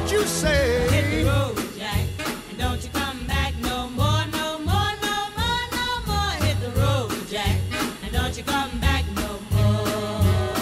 What you say? Hit the road, Jack, and don't you come back no more, no more, no more, no more. Hit the road, Jack, and don't you come back no more.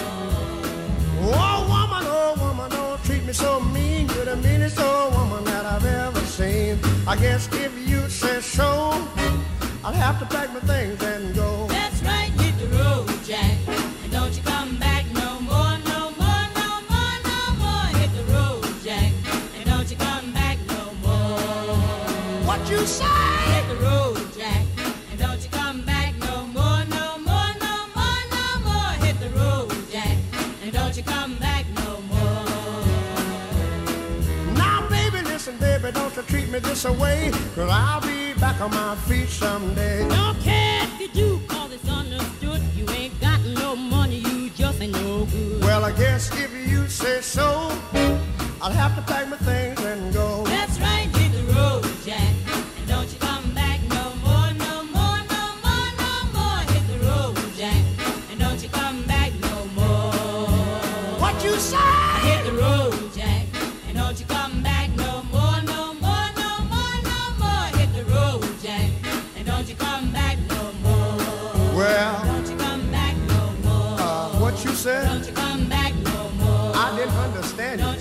Oh woman, don't treat me so mean. You're the meanest old woman that I've ever seen. I guess if you say so, I'll have to pack my things and go. That's right, hit the road, Jack, and don't you come back no more, no more, no more, no more. Hit the road, Jack, and don't you come back no more. What you say? Hit the road, Jack, and don't you come back no more, no more, no more, no more. Hit the road, Jack, and don't you come back no more. Now baby, listen baby, don't you treat me this way, 'cause I'll be back on my feet someday. Don't care if you do, 'cause it's understood. You ain't got no money, you just ain't no good. Well, I guess if you say so, I'll have to pack my things and go. That's right, hit the road, Jack, and don't you come back no more, no more, no more, no more. Hit the road, Jack, and don't you come back no more. What you say? Hit the road, Jack, and don't you come back no more, no more, no more, no more. Hit the road, Jack, and don't you come back no more. Well, Don't you come back no more. what you said? Don't you come back no more. I didn't understand you.